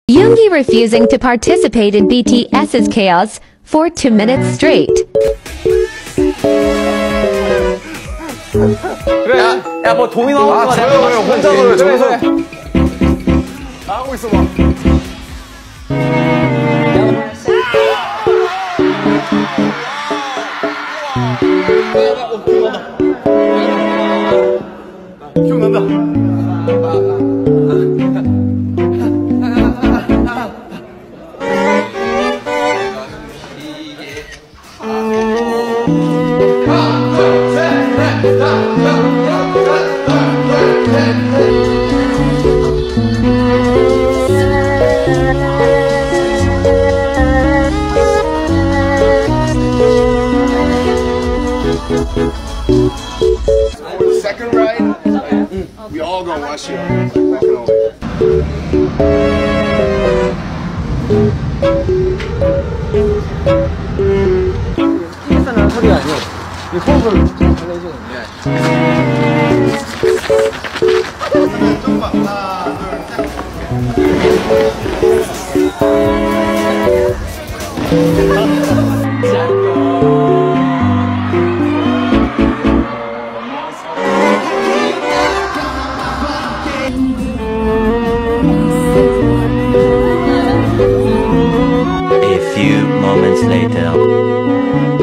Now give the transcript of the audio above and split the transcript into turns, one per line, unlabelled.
Yoongi refusing to participate in BTS's chaos for 2 minutes straight.
그래. 야, 뭐 도미노 하고 있어.
저요, 혼자 놀아요,
그래,
저요.
그래.
하고 있어 봐. 기억난다. Second ride, we all gonna watch you. Walking over.
스키에서는 소리가 아니고 이 호흡을 잘 내주는
조금만. 하나,
A few moments later.